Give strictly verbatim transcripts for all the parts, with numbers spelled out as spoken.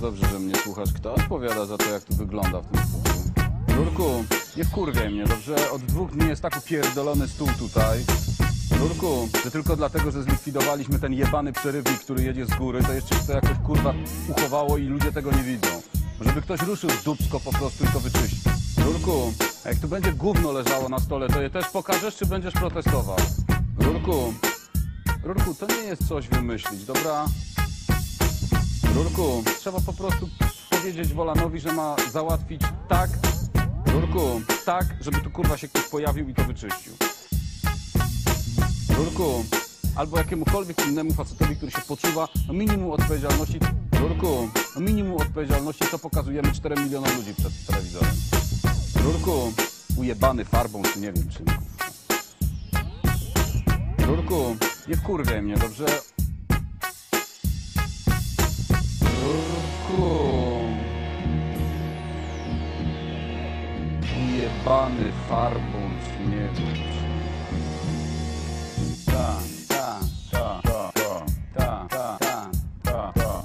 dobrze, że mnie słuchasz. Kto odpowiada za to, jak tu wygląda w tym studiu? Rurku, nie wkurwiaj mnie, dobrze? Od dwóch dni jest tak upierdolony stół tutaj. Rurku, że tylko dlatego, że zlikwidowaliśmy ten jebany przerywnik, który jedzie z góry, to jeszcze się to jakoś kurwa uchowało i ludzie tego nie widzą. Żeby ktoś ruszył dupsko po prostu i to wyczyścił. Rurku, a jak tu będzie gówno leżało na stole, to je też pokażesz, czy będziesz protestował? Rurku, Rurku, to nie jest coś wymyślić, dobra? Rurku, trzeba po prostu powiedzieć Wolanowi, że ma załatwić tak, Rurku, tak, żeby tu kurwa się ktoś pojawił i to wyczyścił. Rurku, albo jakiemukolwiek innemu facetowi, który się poczuwa o minimum odpowiedzialności. Rurku, o minimum odpowiedzialności, co pokazujemy czterem milionom ludzi przed telewizorem. Rurku, ujebany farbą, czy nie wiem czym. Rurku, nie wkurwiaj mnie, dobrze? Rurku, ujebany farbą, czy nie wiem czym. Ta, ta, ta, ta, ta, ta, ta, ta, ta,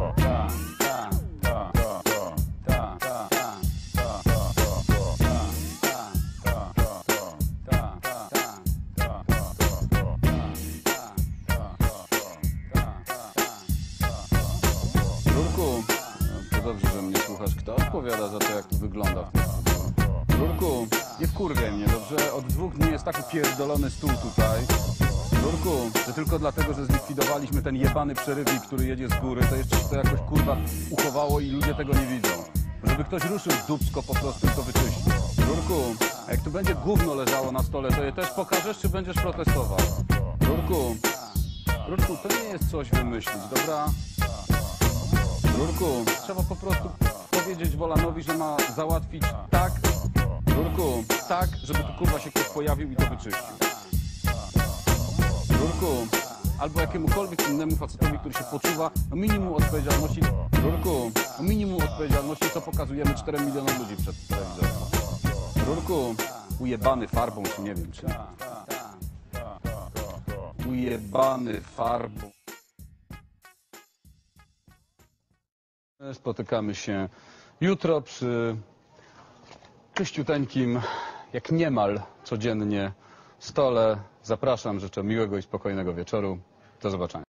Rurku, to dobrze, że mnie słuchasz. Kto odpowiada za to, jak tu wygląda w tym studiu? Rurku, nie wkurwiaj mnie, dobrze? Od dwóch dni jest tak upierdolony stół tutaj. Rurku, że tylko dlatego, że zlikwidowaliśmy ten jebany przerywnik, który jedzie z góry, to jeszcze się to jakoś kurwa uchowało i ludzie tego nie widzą. Żeby ktoś ruszył dupsko po prostu i to wyczyścił. Rurku, a jak tu będzie gówno leżało na stole, to je też pokażesz, czy będziesz protestował? Rurku, Rurku, to nie jest coś wymyślić, dobra? Rurku, trzeba po prostu powiedzieć Wolanowi, że ma załatwić tak, Rurku, tak, żeby tu kurwa się ktoś pojawił i to wyczyścił. Rurku, albo jakiemukolwiek innemu facetowi, który się poczuwa o minimum odpowiedzialności. Rurku, o minimum odpowiedzialności, co pokazujemy czterem milionom ludzi przed telewizorem. Rurku, ujebany farbą, czy nie wiem czym. Ujebany farbą. Spotykamy się jutro przy czyściuteńkim, jak niemal codziennie, stole. Zapraszam, życzę miłego i spokojnego wieczoru. Do zobaczenia.